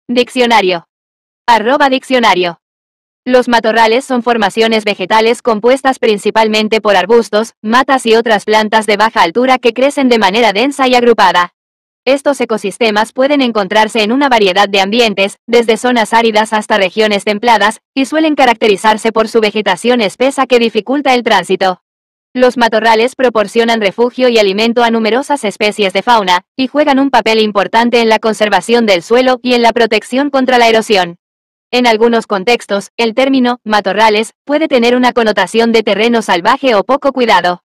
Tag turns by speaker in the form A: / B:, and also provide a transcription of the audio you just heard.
A: Diccionario. @diccionario. Los matorrales son formaciones vegetales compuestas principalmente por arbustos, matas y otras plantas de baja altura que crecen de manera densa y agrupada. Estos ecosistemas pueden encontrarse en una variedad de ambientes, desde zonas áridas hasta regiones templadas, y suelen caracterizarse por su vegetación espesa que dificulta el tránsito. Los matorrales proporcionan refugio y alimento a numerosas especies de fauna, y juegan un papel importante en la conservación del suelo y en la protección contra la erosión. En algunos contextos, el término matorrales puede tener una connotación de terreno salvaje o poco cuidado.